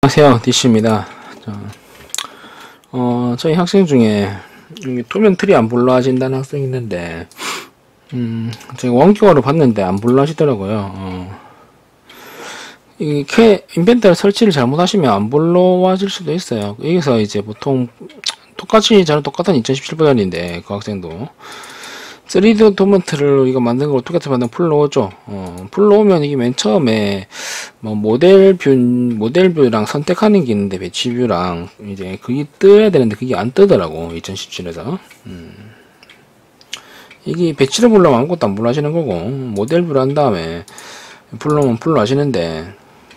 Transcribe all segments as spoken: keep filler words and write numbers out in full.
안녕하세요, 디씨입니다. 자, 어, 저희 학생 중에 도면 틀이 안 불러진다는 학생이 있는데, 음, 제가 원격으로 봤는데 안 불러지더라고요. 어, 이게 인벤터리 설치를 잘못하시면 안 불러와질 수도 있어요. 여기서 이제 보통 똑같이 저는 똑같은 이천십칠 버전인데 그 학생도 쓰리디 도면트를 우리가 만든 걸 어떻게 만든 풀러오죠. 어, 풀러오면 이게 맨 처음에 뭐 모델 뷰, 모델 뷰랑 선택하는 게 있는데 배치 뷰랑 이제 그게 떠야 되는데 그게 안 뜨더라고 이천십칠에서. 음. 이게 배치를 불러면 아무것도 안 불러하시는 거고 모델 뷰를 한 다음에 불러면 불러하시는데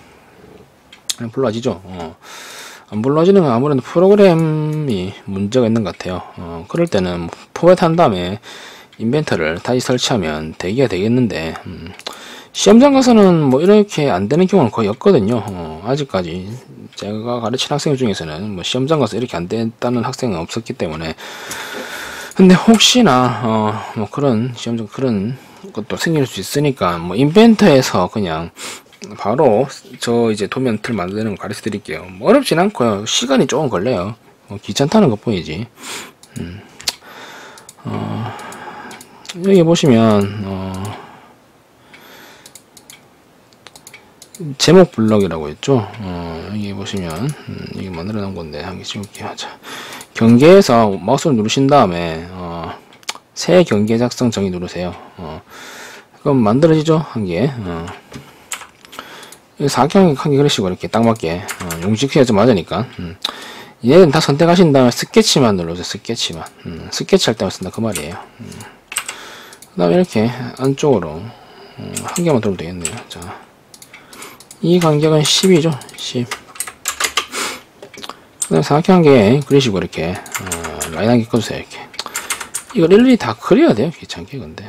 불러지죠. 어. 안 불러지는 건 아무래도 프로그램이 문제가 있는 것 같아요. 어, 그럴 때는 포맷 한 다음에 인벤터를 다시 설치하면 되기가 되겠는데 음, 시험장 가서는 뭐 이렇게 안 되는 경우는 거의 없거든요. 어, 아직까지 제가 가르친 학생 중에서는 뭐 시험장 가서 이렇게 안 됐다는 학생은 없었기 때문에. 근데 혹시나 어, 뭐 그런 시험장 그런 것도 생길 수 있으니까 뭐 인벤터에서 그냥 바로 저 이제 도면 틀 만드는 거 가르쳐 드릴게요. 뭐 어렵진 않고요. 시간이 조금 걸려요. 뭐 귀찮다는 것 뿐이지. 음. 어, 여기 보시면 어, 제목 블럭이라고 했죠. 어, 여기 보시면 음, 이게 만들어 놓은 건데 한개 찍을게요. 자, 경계에서 마우스를 누르신 다음에 어, 새 경계 작성 정의 누르세요. 어, 그럼 만들어지죠. 한 개. 어. 사각형 한 개 그리시고 이렇게 딱 맞게 어, 용직해야 좀 맞으니까. 음. 얘는 다 선택하신 다음에 스케치만 눌러주세요. 스케치만. 음, 스케치 할 때만 쓴다 그 말이에요. 음. 그 다음에 이렇게 안쪽으로 음, 한 개만 들어도 되겠네요. 자, 이 간격은 십이죠. 십. 그 다음에 사각형 한 개 그리시고 이렇게 어, 라인 한 개 꺼주세요. 이렇게. 이걸 일일이 다 그려야 돼요. 귀찮게 근데.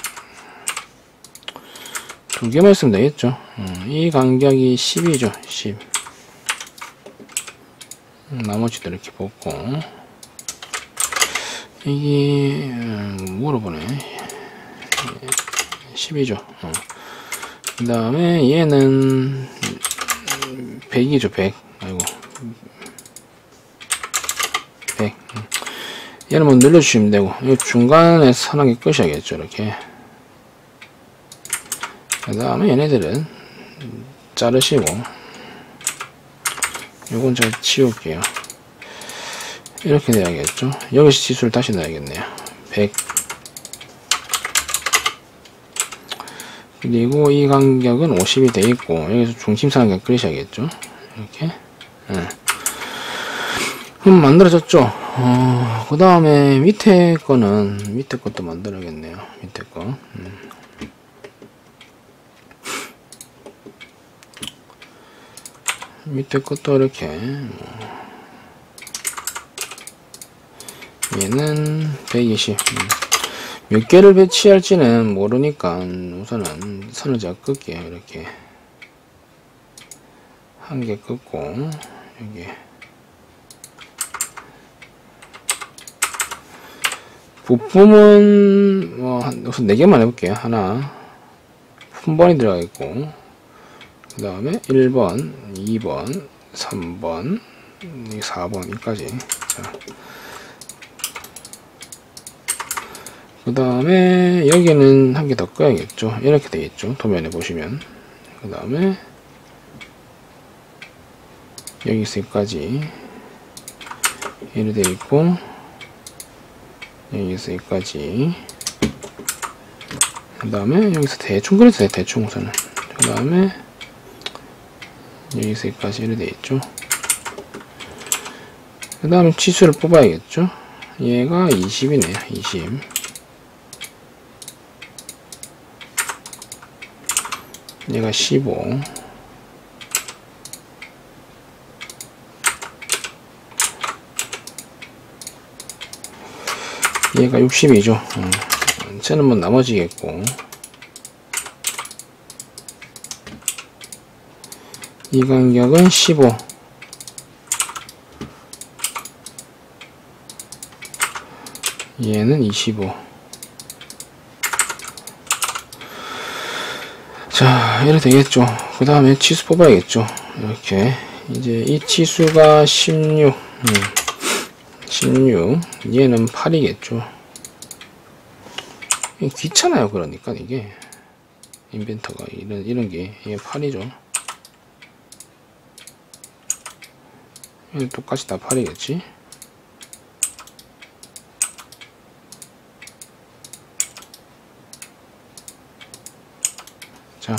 두 개만 있으면 되겠죠. 음, 이 간격이 십이죠. 십. 음, 나머지도 이렇게 뽑고. 이게 음, 물어보네. 십이죠. 어. 그 다음에 얘는 백이죠. 백. 아이고. 백. 얘는 뭐 늘려주시면 되고, 이 중간에 선하게 끄셔야겠죠. 이렇게. 그 다음에 얘네들은 자르시고, 요건 제가 치울게요. 이렇게 돼야겠죠. 여기서 지수를 다시 넣어야겠네요. 백. 그리고 이 간격은 오십이 돼 있고 여기서 중심선을 그리셔야겠죠. 이렇게. 네. 그럼 만들어졌죠. 어, 그 다음에 밑에 거는 밑에 것도 만들어야겠네요. 밑에 거. 음. 밑에 것도 이렇게. 얘는 백이십. 음. 몇 개를 배치할지는 모르니까 우선은 선을 제가 끌게요. 이렇게 한 개 끌고 여기 부품은 뭐 한, 우선 네 개만 해볼게요. 하나 품번이 들어가 있고 그 다음에 일 번, 이 번, 삼 번, 사 번 여기까지. 자. 그 다음에 여기는 한 개 더 꺼야겠죠. 이렇게 되겠죠. 도면에 보시면. 그 다음에 여기서까지 이렇게 되어 있고 여기서까지. 그 다음에 여기서 대충 그려도 돼요. 대충 우선은. 그 다음에 여기서까지 이렇게 되어 있죠. 그 다음에 치수를 뽑아야겠죠. 얘가 이십이네요. 이십. 얘가 십오. 얘가 육십이죠. 어. 쟤는 뭐 나머지겠고. 이 간격은 십오. 얘는 이십오. 자, 이렇게 되겠죠. 그 다음에 치수 뽑아야겠죠. 이렇게 이제 이 치수가 십육, 음, 십육, 얘는 팔이겠죠. 귀찮아요. 그러니까 이게 인벤터가 이런 이런 게 이게 팔이죠. 똑같이 다 팔이겠지. 자,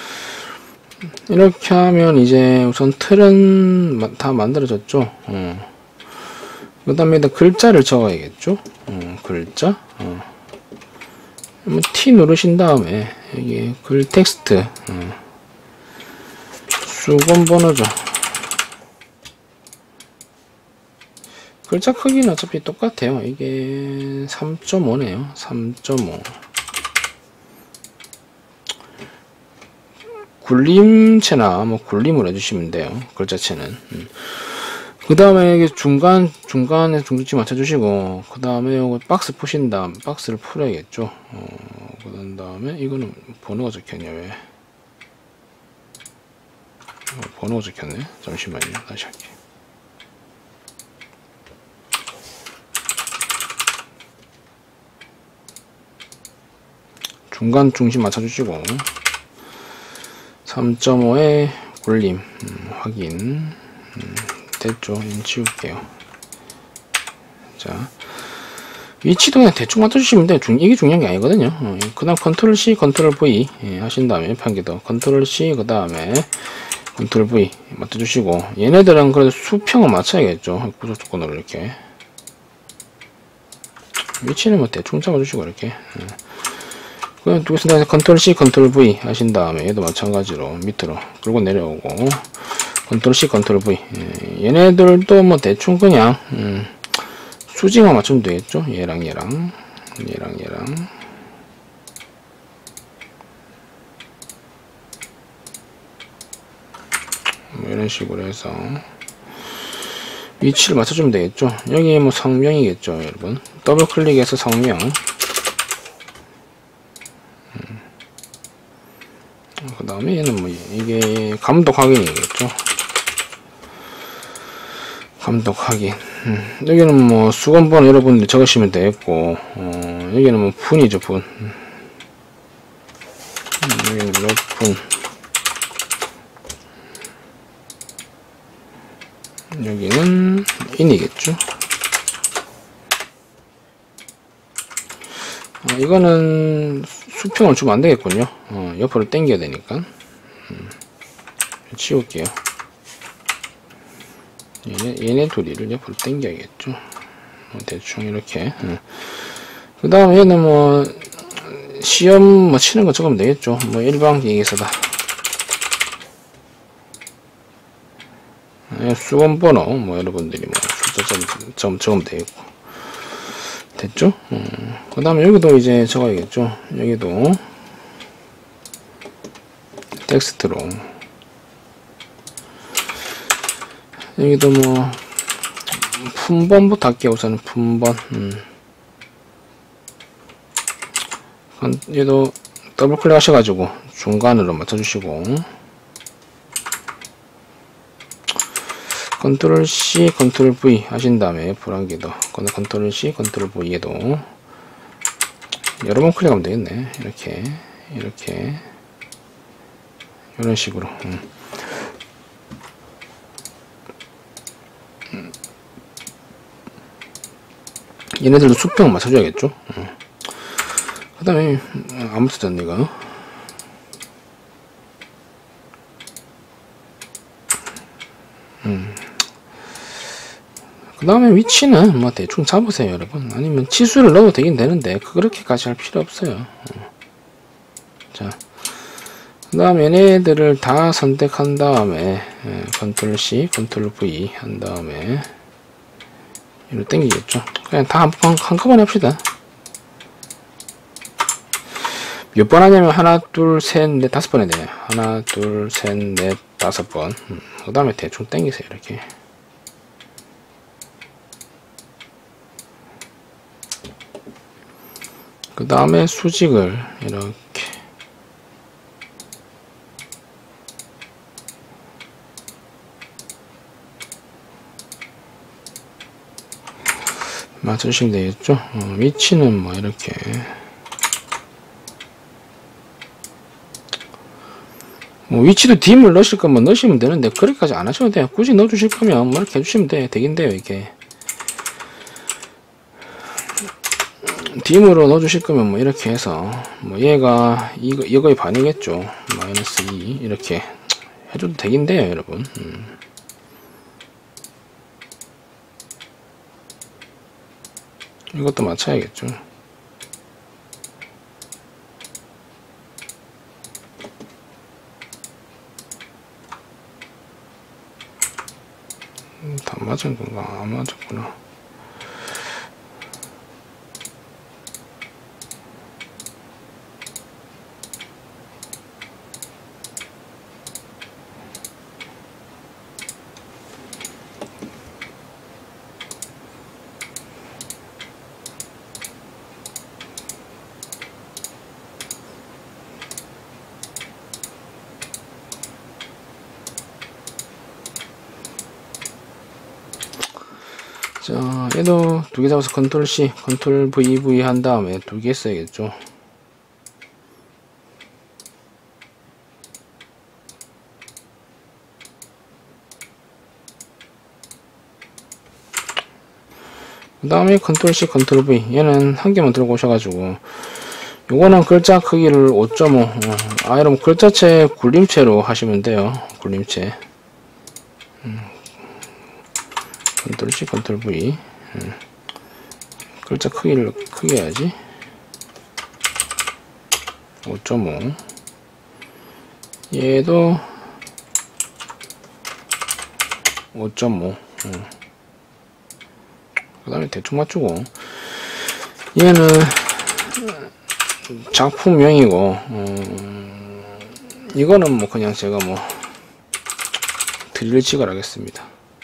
이렇게 하면 이제 우선 틀은 다 만들어졌죠. 어. 그 다음에 글자를 적어야겠죠. 어, 글자. 어. T 누르신 다음에 여기 글 텍스트 어. 수건 번호죠. 글자 크기는 어차피 똑같아요. 이게 삼 점 오네요. 삼 점 오. 굴림체나 뭐 굴림을 해주시면 돼요. 글자체는. 음. 그 다음에 이게 중간, 중간에 중심지 맞춰주시고, 그 다음에 요거 박스 푸신 다음, 박스를 풀어야겠죠. 어, 그 다음에 이거는 번호가 적혔냐, 왜? 어, 번호가 적혔네. 잠시만요. 다시 할게요. 중간 중심 맞춰주시고, 삼 점 오의 굴림, 음, 확인. 음, 됐죠. 이제 지울게요. 자, 위치도 그냥 대충 맞춰주시면 돼요. 중, 이게 중요한 게 아니거든요. 어, 그다음 컨트롤 C, 컨트롤 V 예, 하신 다음에 한 개 더 컨트롤 C, 그 다음에 컨트롤 V 맞춰주시고, 얘네들은 그래도 수평을 맞춰야겠죠. 구조 조건으로 이렇게 위치는 뭐 대충 잡아주시고 이렇게. 예. 그냥 두 개서 컨트롤 C, 컨트롤 V 하신 다음에 얘도 마찬가지로 밑으로 끌고 내려오고. 컨트롤 C, 컨트롤 V. 예, 얘네들도 뭐 대충 그냥 음, 수직만 맞추면 되겠죠. 얘랑 얘랑 얘랑 얘랑 뭐 이런 식으로 해서 위치를 맞춰주면 되겠죠. 여기 뭐 성명이겠죠, 여러분. 더블 클릭해서 성명. 음. 그 다음에 얘는 뭐 이게 감독 확인이겠죠. 감독 확인. 음, 여기는 뭐 수건번호 여러분들이 적으시면 되겠고, 어, 여기는 뭐 분이죠, 분. 음, 여기는 몇 분. 여기는 인이겠죠. 어, 이거는 수평을 주면 안 되겠군요. 어, 옆으로 당겨야 되니까. 음, 치울게요. 얘네, 얘네 둘이를 옆으로 당겨야겠죠. 뭐 대충 이렇게. 음. 그 다음에 얘는 뭐 시험 뭐 치는 거 적으면 되겠죠. 뭐 일반기기에서다. 수건번호 뭐 여러분들이 뭐 숫자 점 적으면 되겠고. 됐죠? 음. 그 다음에 여기도 이제 적어야겠죠. 여기도 텍스트로. 여기도 뭐 품번부터 할게요. 우선 품번. 음. 얘도 더블 클릭 하셔가지고 중간으로 맞춰주시고, 컨트롤 C, 컨트롤 V 하신 다음에 불안기도 컨트롤 C, 컨트롤 V에도 여러 번 클릭하면 되겠네. 이렇게 이렇게 이런 식으로. 음. 얘네들도 수평 맞춰줘야겠죠. 음. 그 다음에 아무 쓰잖아 이거. 음. 그 다음에 위치는 뭐 대충 잡으세요 여러분. 아니면 치수를 넣어도 되긴 되는데 그렇게까지 할 필요 없어요. 어. 자, 그 다음에 얘네들을 다 선택한 다음에 예, 컨트롤 C, 컨트롤 V 한 다음에 이로 땡기겠죠. 그냥 다 한, 한, 한꺼번에 합시다. 몇 번 하냐면 하나, 둘, 셋, 넷, 다섯 번 해야 돼요. 하나, 둘, 셋, 넷, 다섯 번. 음, 그 다음에 대충 땡기세요 이렇게. 그 다음에 수직을 이렇게. 맞추시면 되겠죠. 어, 위치는 뭐 이렇게 뭐 위치도 딤을 넣으실 거면 넣으시면 되는데 그렇게까지 안 하셔도 돼요. 굳이 넣어 주실 거면 뭐 이렇게 해주시면 돼 되긴 돼요. 이게 딤으로 넣어 주실 거면 뭐 이렇게 해서 뭐 얘가 이거 이거의 반이겠죠. 마이너스 이 이렇게 해줘도 되긴 돼요, 여러분. 음. 이것도 맞춰야겠죠. 음, 다 맞은 건가? 안 맞았구나. 자, 얘도 두 개 잡아서 컨트롤 C, 컨트롤 V, V 한 다음에 두 개 써야겠죠. 그 다음에 컨트롤 C, 컨트롤 V. 얘는 한 개만 들고 오셔가지고, 요거는 글자 크기를 오 점 오. 어, 아, 여러분, 글자체 굴림체로 하시면 돼요. 굴림체. 음. 컨트롤 C, 컨트롤 V. 음. 글자 크기를 크게 해야지. 오 점 오. 얘도 오 점 오. 음. 그 다음에 대충 맞추고, 얘는 작품명이고, 음, 이거는 뭐 그냥 제가 뭐 드릴 칙을 하겠습니다.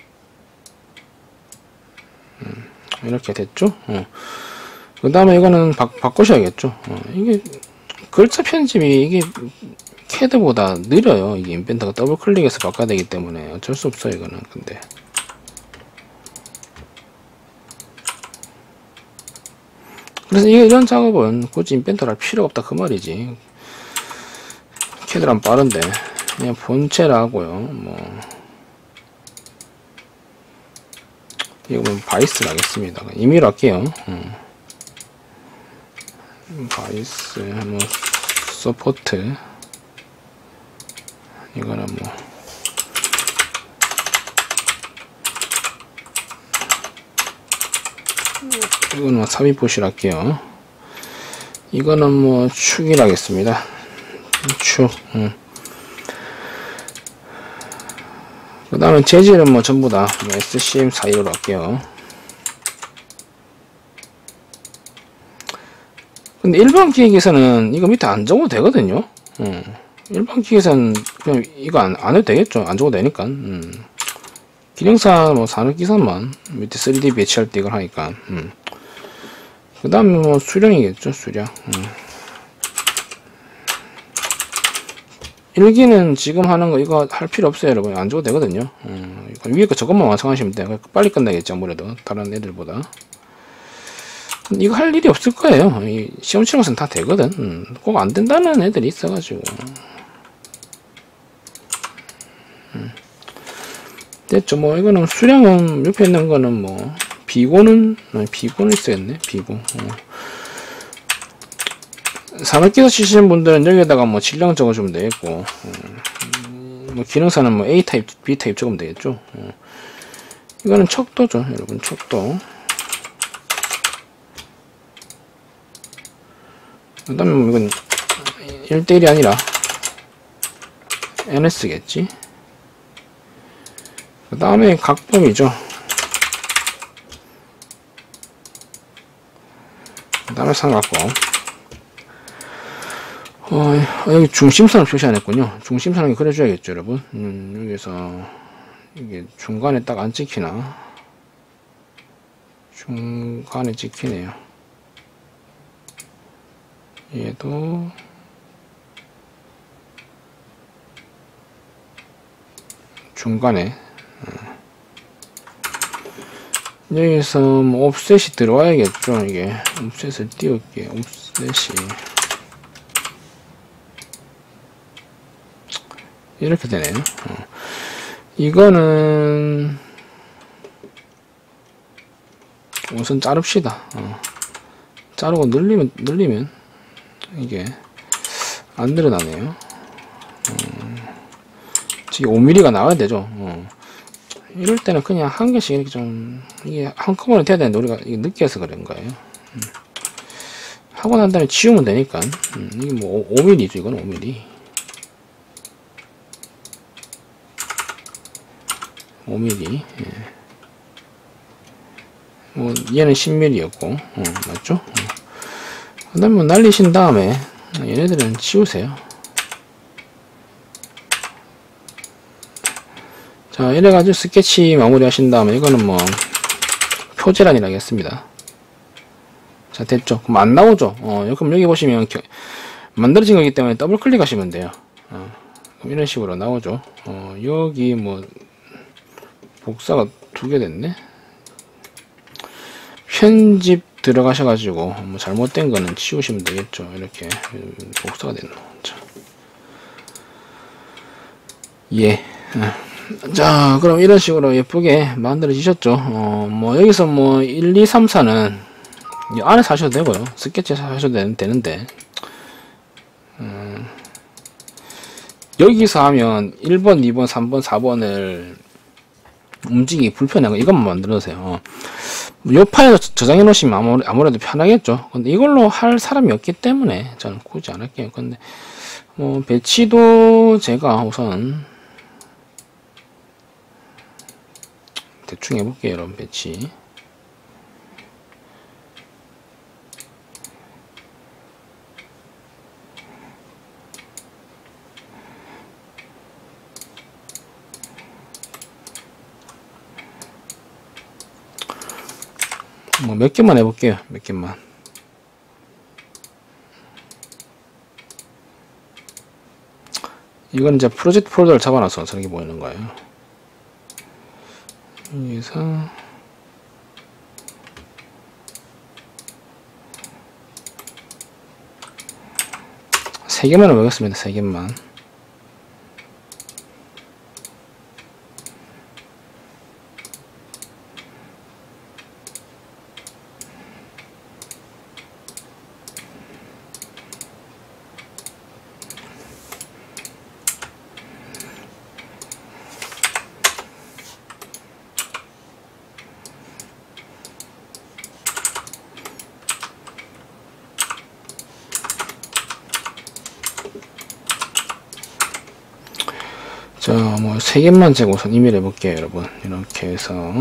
음, 이렇게 됐죠. 어. 그 다음에 이거는 바, 바꾸셔야겠죠. 어, 이게 글자 편집이 이게 캐드보다 느려요. 이게 인벤터가 더블 클릭해서 바꿔야 되기 때문에 어쩔 수 없어요, 이거는. 근데 그래서 이런 작업은 굳이 인벤터를 할 필요가 없다 그 말이지. 캐드란 빠른데 그냥 본체를 하고요. 뭐 이거 뭐 바이스를 하겠습니다. 임의로 할게요. 음. 바이스 뭐 서포트 이거는 뭐 이거는 뭐 삽입보시를 할게요. 이거는 뭐 축이라 하겠습니다. 축. 음. 그 다음에 재질은 뭐 전부 다 에스씨엠 사십일로 할게요. 근데 일반 기획에서는 이거 밑에 안 적어도 되거든요. 음. 일반 기획에서는 그냥 이거 안, 안 해도 되겠죠. 안 적어도 되니까. 음. 기능사 뭐 산업기사만 밑에 쓰리디 배치할 때 이걸 하니까. 음. 그 다음에 뭐 수령이겠죠. 수령. 음. 일기는 지금 하는 거 이거 할 필요 없어요, 여러분. 안 줘도 되거든요. 음, 위에 거 저것만 완성하시면 돼요. 빨리 끝나겠죠, 아무래도 다른 애들보다. 이거 할 일이 없을 거예요. 이 시험 치고서는 다 되거든. 음, 꼭 안 된다는 애들이 있어가지고. 음. 됐죠. 뭐 이거는 수량은 옆에 있는 거는 뭐 비고는 아니, 비고는 있어야겠네. 비고. 어. 산업기사 치시는 분들은 여기에다가 뭐 질량 적어주면 되겠고, 음, 뭐 기능사는 뭐 A 타입, B 타입 적으면 되겠죠. 어. 이거는 척도죠, 여러분. 척도. 그 다음에 뭐 이건 일 대 일이 아니라 엔에스겠지. 그 다음에 각범이죠. 그 다음에 삼각범. 어, 여기 중심선을 표시 안 했군요. 중심선을 그려줘야겠죠, 여러분. 음, 여기서 이게 중간에 딱 안 찍히나? 중간에 찍히네요. 얘도 중간에. 여기서 뭐 옵셋이 들어와야겠죠. 이게 옵셋을 띄울게요. 옵셋이 이렇게 되네요. 어. 이거는 우선 자릅시다. 어. 자르고 늘리면 늘리면 이게 안 늘어나네요. 음, 지금 오 밀리미터가 나와야 되죠. 어. 이럴 때는 그냥 한 개씩 이렇게 좀 이게 한꺼번에 돼야 되는데 우리가 이게 늦게 해서 그런 거예요. 음. 하고 난 다음에 지우면 되니까. 음, 이게 뭐 오 밀리미터죠. 이건 오 밀리미터. 오 밀리미터. 예. 뭐 얘는 십 밀리미터였고, 어, 맞죠? 어. 그 다음에 뭐 날리신 다음에 얘네들은 지우세요. 자, 이래가지고 스케치 마무리 하신 다음에 이거는 뭐 표제란이라 하겠습니다. 자, 됐죠? 그럼 안 나오죠? 어, 그럼 여기 보시면 겨, 만들어진 거기 때문에 더블 클릭하시면 돼요. 어, 그럼 이런 식으로 나오죠. 어, 여기 뭐 복사가 두 개 됐네. 편집 들어가셔가지고 뭐 잘못된 거는 치우시면 되겠죠. 이렇게 복사가 됐노. 자, 예. 자, 그럼 이런 식으로 예쁘게 만들어지셨죠. 어, 뭐 여기서 뭐 일, 이, 삼, 사는 이 안에서 하셔도 되고요. 스케치에서 하셔도 되는데 음, 여기서 하면 일 번, 이 번, 삼 번, 사 번을 움직이기 불편한 거 이것만 만들어 놓으세요. 어. 요 파일로 저장해 놓으시면 아무래도, 아무래도 편하겠죠. 근데 이걸로 할 사람이 없기 때문에 저는 굳이 안 할게요. 근데 뭐 배치도 제가 우선 대충 해볼게요. 여러분, 배치 뭐 몇 개만 해볼게요. 몇 개만. 이건 이제 프로젝트 폴더를 잡아놔서 저렇게 보이는 거예요. 여기서 세 개만 해보겠습니다. 세 개만. 자, 뭐, 세 개만 제가 우선 이메일 해볼게요, 여러분. 이렇게 해서.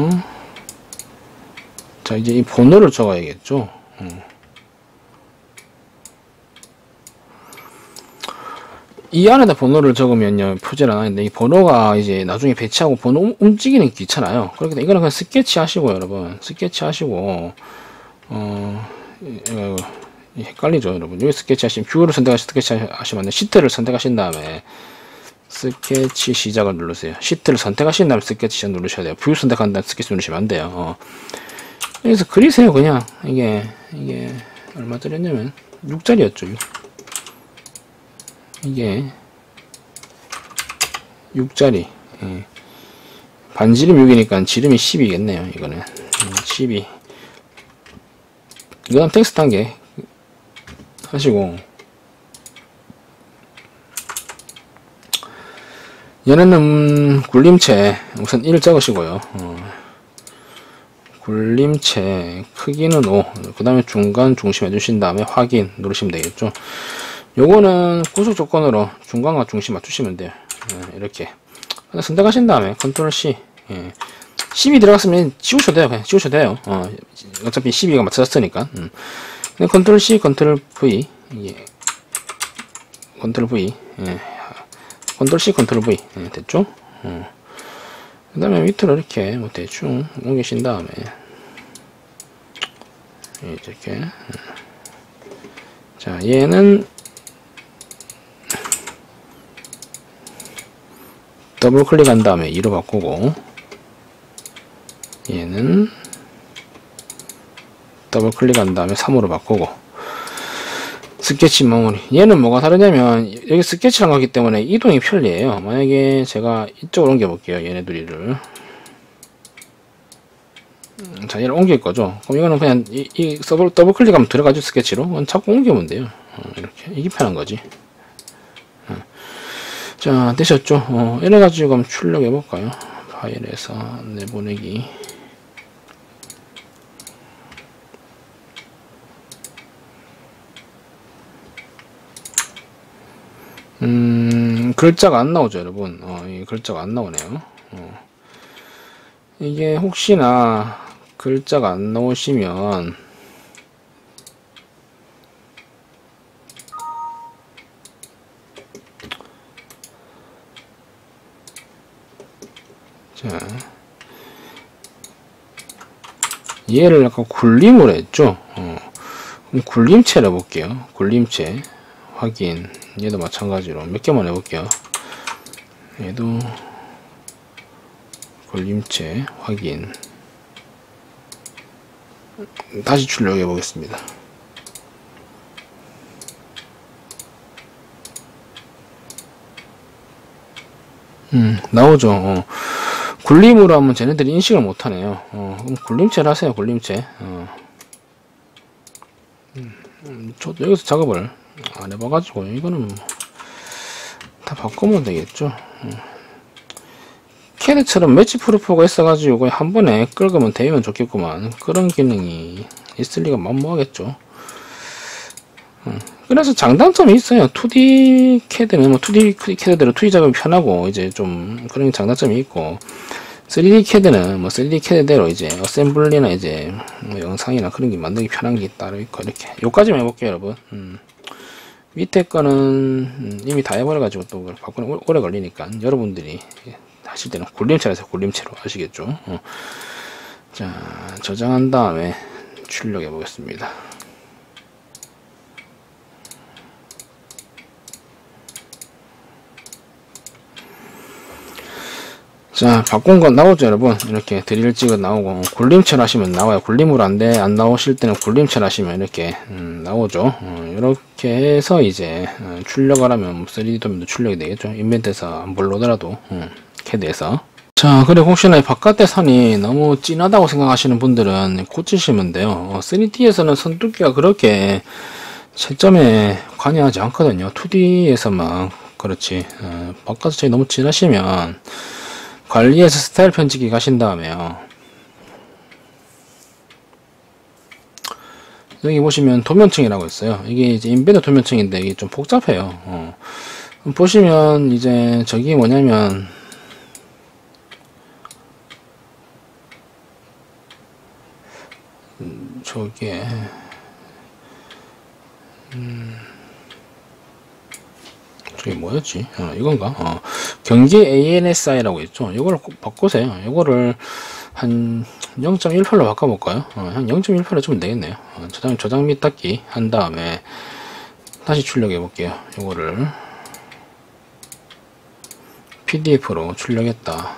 자, 이제 이 번호를 적어야겠죠? 어. 이 안에다 번호를 적으면요, 표제를 안 하는데, 이 번호가 이제 나중에 배치하고 번호 움직이는 게 귀찮아요. 그렇기 때문에 이거는 그냥 스케치 하시고, 여러분. 스케치 하시고, 어, 이거, 헷갈리죠, 여러분. 여기 스케치 하시면, 뷰를 선택하시, 스케치 하시면 안 돼. 시트를 선택하신 다음에, 스케치 시작을 누르세요. 시트를 선택하신 다음에 스케치 시작 누르셔야 돼요. 뷰 선택한 다음에 스케치 누르시면 안 돼요. 어. 여기서 그리세요. 그냥 이게 이게 얼마짜리였냐면 육 짜리였죠. 육. 이게 육 짜리. 예. 반지름 육이니까 지름이 십이겠네요. 이거는 십이. 이거는 텍스트 한 개 하시고, 얘네는 굴림체 우선 일 적으시고요. 어. 굴림체 크기는 오, 그 다음에 중간 중심 해주신 다음에 확인 누르시면 되겠죠. 요거는 구속 조건으로 중간과 중심 맞추시면 돼요. 예, 이렇게 선택하신 다음에 컨트롤 C. 예. 십이 들어갔으면 지우셔도 돼요. 그냥 지우셔도 돼요. 어, 어차피 십이가 맞춰졌으니까. 음. 컨트롤 C, 컨트롤 V. 예. 컨트롤 V. 예. 컨트롤 C, 컨트롤 V. 예, 됐죠? 어. 그 다음에 밑으로 이렇게 뭐 대충 옮기신 다음에 이렇게. 자, 얘는 더블 클릭한 다음에 이로 바꾸고, 얘는 더블 클릭한 다음에 삼으로 바꾸고 스케치 마무리. 얘는 뭐가 다르냐면 여기 스케치랑 가기 때문에 이동이 편리해요. 만약에 제가 이쪽으로 옮겨 볼게요. 얘네 둘이를. 자, 얘를 옮길 거죠. 그럼 이거는 그냥 이, 이 더블, 더블 클릭하면 들어가죠. 스케치로. 자꾸 옮기면 돼요. 어, 이렇게. 이게 편한 거지. 어. 자, 되셨죠? 어, 이래가지고 한번 출력해 볼까요? 파일에서 내보내기. 음, 글자가 안 나오죠, 여러분. 어, 이 글자가 안 나오네요. 어. 이게 혹시나 글자가 안 나오시면 자, 얘를 아까 굴림으로 했죠. 어. 그럼 굴림체를 해볼게요. 굴림체 확인. 얘도 마찬가지로 몇 개만 해볼게요. 얘도 굴림체 확인. 다시 출력해 보겠습니다. 음, 나오죠. 어. 굴림으로 하면 쟤네들이 인식을 못하네요. 어, 그럼 굴림체를 하세요. 굴림체. 어. 음, 저도 여기서 작업을 안 해봐가지고 이거는 다 바꾸면 되겠죠. 어. 캐드처럼 매치 프루프가 있어가지고 한 번에 끌으면 되면 좋겠구만. 그런 기능이 있을 리가 만무하겠죠. 어. 그래서 장단점이 있어요. 투디 캐드는 뭐 투디 캐드대로 투디 작업이 편하고 이제 좀 그런 장단점이 있고, 쓰리디 캐드는 뭐 쓰리디 캐드대로 이제 어셈블리나 이제 뭐 영상이나 그런 게 만들기 편한 게 따로 있고, 이렇게 요까지만 해볼게요, 여러분. 음. 밑에 거는 음, 이미 다 해버려가지고 또 바꾸는 오래 걸리니까 여러분들이 하실 때는 굴림체로 해서 굴림체로 하시겠죠. 어. 자, 저장한 다음에 출력해 보겠습니다. 자, 바꾼 건 나오죠, 여러분. 이렇게 드릴 찍어 나오고, 굴림체로 하시면 나와요. 굴림으로 안 돼, 안 나오실 때는 굴림체로 하시면 이렇게, 음, 나오죠. 어, 이렇게 해서 이제, 어, 출력을 하면 쓰리디 도면도 출력이 되겠죠. 인벤트에서 안 불러오더라도, 음, 캐드에서. 자, 그리고 혹시나 바깥의 선이 너무 진하다고 생각하시는 분들은 고치시면 돼요. 어, 쓰리디에서는 선두께가 그렇게 채점에 관여하지 않거든요. 투디에서만 그렇지. 어, 바깥의 선이 너무 진하시면, 관리에서 스타일 편집기 가신 다음에요. 여기 보시면 도면층이라고 있어요. 이게 이제 인베드 도면층인데 이게 좀 복잡해요. 어. 보시면 이제 저기 뭐냐면 음, 저게 음, 저게 뭐였지? 어, 이건가? 어, 경계 에이엔에스아이라고 있죠. 이걸 꼭 바꾸세요. 이거를 한 영 점 일팔로 바꿔볼까요? 어, 한 영 점 일팔로 주면 되겠네요. 어, 저장, 저장 및 닫기 한 다음에 다시 출력해 볼게요. 이거를 피디에프로 출력했다.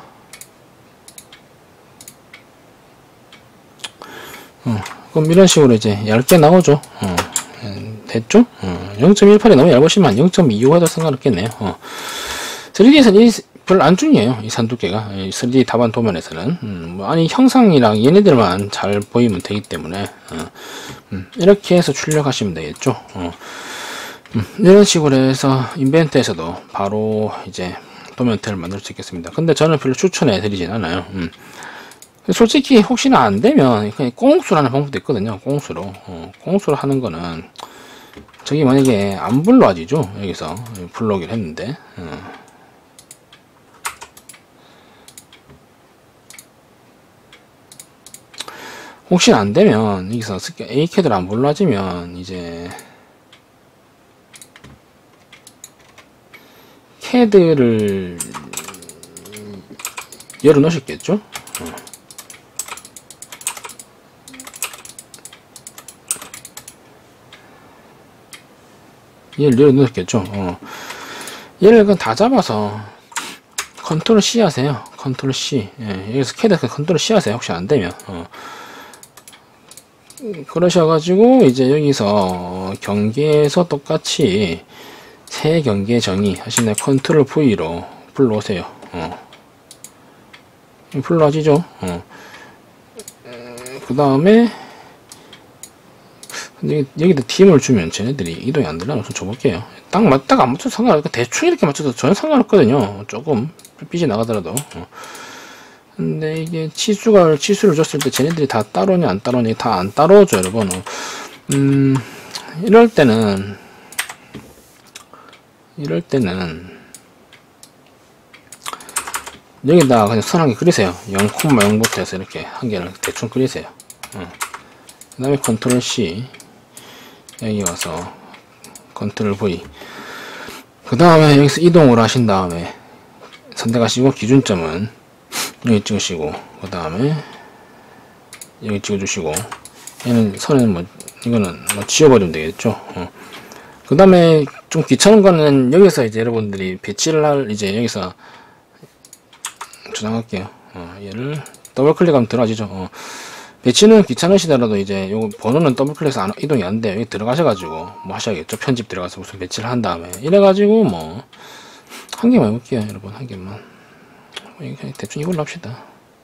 어, 그럼 이런 식으로 이제 얇게 나오죠. 어, 됐죠? 어, 영 점 일팔이 너무 얇으시면 영 점 이오 해도 상관없겠네요. 어. 쓰리디에서는 별로 안 중요해요. 이 산두께가. 쓰리디 답안 도면에서는. 음, 뭐 아니, 형상이랑 얘네들만 잘 보이면 되기 때문에. 어, 음, 이렇게 해서 출력하시면 되겠죠. 어, 음, 이런 식으로 해서 인벤트에서도 바로 이제 도면태를 만들 수 있겠습니다. 근데 저는 별로 추천해 드리진 않아요. 음. 솔직히 혹시나 안 되면 그냥 꽁수라는 방법도 있거든요. 꽁수로. 어, 꽁수로 하는 거는 저기 만약에 안 불러지죠. 여기서 불러오기를 했는데. 어. 혹시 안 되면 여기서 A 캐드를 안 불러지면 이제 캐드를 열어 놓으셨겠죠? 어. 얘를 열어 놓으셨겠죠? 어. 얘를 그냥 다 잡아서 컨트롤 C 하세요. 컨트롤 C. 예, 여기서 캐드 컨트롤 C 하세요. 혹시 안 되면. 어. 그러셔가지고 이제 여기서 경계에서 똑같이 새 경계 정의 하시네. 컨트롤 V로 불러오세요. 어. 불러지죠. 어. 그 다음에 여기, 여기다 팀을 주면 쟤네들이 이동이 안 되려나? 좀 줘볼게요. 딱 맞다가 안 맞춰도 상관없고 대충 이렇게 맞춰도 전혀 상관없거든요. 조금 삐지 나가더라도. 어. 근데 이게 치수가 치수를 줬을 때 쟤네들이 다 따로냐 안 따로냐 다 안 따로죠, 여러분. 어. 음 이럴 때는 이럴 때는 여기다 그냥 선 한 개 그리세요. 영 콤마 영부터 해서 이렇게 한 개를 대충 그리세요. 어. 그 다음에 컨트롤 C, 여기 와서 컨트롤 V, 그 다음에 여기서 이동을 하신 다음에 선택하시고 기준점은 여기 찍으시고, 그 다음에 여기 찍어주시고, 얘는 선은 뭐 이거는 뭐 지워버리면 되겠죠. 어. 그 다음에 좀 귀찮은 거는 여기서 이제 여러분들이 배치를 할, 이제 여기서 저장할게요. 어, 얘를 더블 클릭하면 들어가지죠. 어. 배치는 귀찮으시더라도 이제 요거 번호는 더블 클릭해서 안, 이동이 안 돼요. 여기 들어가셔가지고 뭐 하셔야겠죠. 편집 들어가서 무슨 배치를 한 다음에 이래가지고 뭐 한 개만 해볼게요, 여러분. 한 개만. 그냥 대충 이걸로 합시다.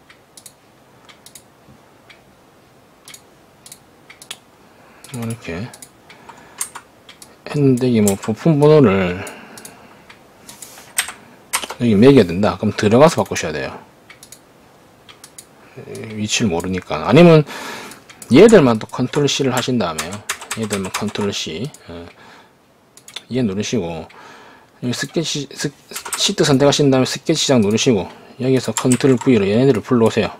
뭐 이렇게 했는데 이게 뭐 부품 번호를 여기 매겨야 된다. 그럼 들어가서 바꾸셔야 돼요. 위치를 모르니까. 아니면 얘들만 또 컨트롤 C를 하신 다음에요. 얘들만 컨트롤 C, 어. 얘 누르시고 여기 스케치 스, 시트 선택하신 다음에 스케치 시작 누르시고 여기서 컨트롤 V로 얘네들을 불러오세요.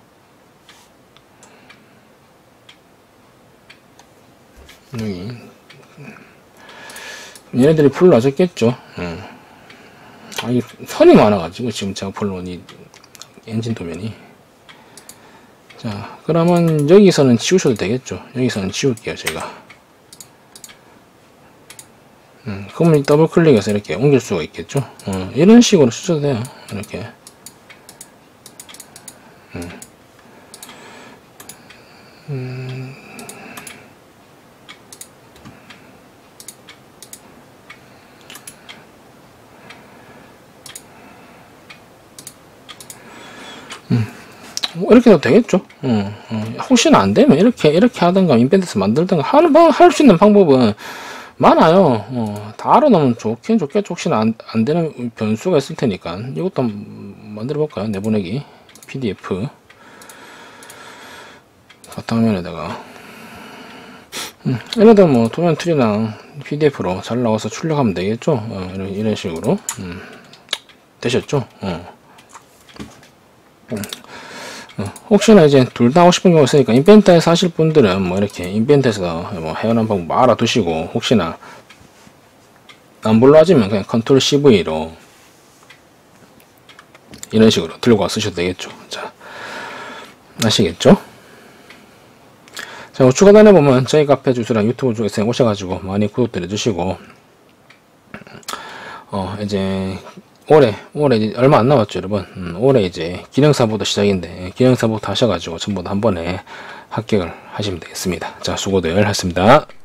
여기 얘네들이 불러졌겠죠. 어. 아, 이게 선이 많아가지고 지금 제가 불러온 이 엔진 도면이. 자, 그러면 여기서는 지우셔도 되겠죠. 여기서는 지울게요, 제가. 음, 그러면 더블 클릭해서 이렇게 옮길 수가 있겠죠. 어, 이런 식으로 쓰셔도 돼요. 이렇게. 음. 음. 음. 이렇게 해도 되겠죠. 어, 어. 혹시나 안 되면 이렇게 이렇게 하든가 인벤트에서 만들든가 하는 방 할 수 있는 방법은 많아요. 어, 다 알아놓으면 좋긴 좋겠죠. 혹시나 안, 안 되는 변수가 있을 테니까 이것도 한번 만들어 볼까요? 내보내기 피디에프 바탕화면에다가 음, 이러다 뭐 도면 트리랑 피디에프로 잘 나와서 출력하면 되겠죠. 어, 이런, 이런 식으로 음, 되셨죠. 어. 음. 어, 혹시나 이제 둘 다 하고 싶은 경우가 있으니까 인벤터에서 하실 분들은 뭐 이렇게 인벤터에서 뭐 해원한 방법 뭐 알아두시고 혹시나 안 불러지면 그냥 컨트롤 씨브이로 이런 식으로 들고 와 쓰셔도 되겠죠. 자, 아시겠죠? 자, 우측 하단에 보면 저희 카페 주소랑 유튜브 쪽에서 오셔가지고 많이 구독들 해주시고 어 이제 올해, 올해 이제 얼마 안 남았죠, 여러분. 음, 올해 이제 기능사부터 시작인데, 기능사부터 하셔가지고 전부 다 한 번에 합격을 하시면 되겠습니다. 자, 수고들 하셨습니다.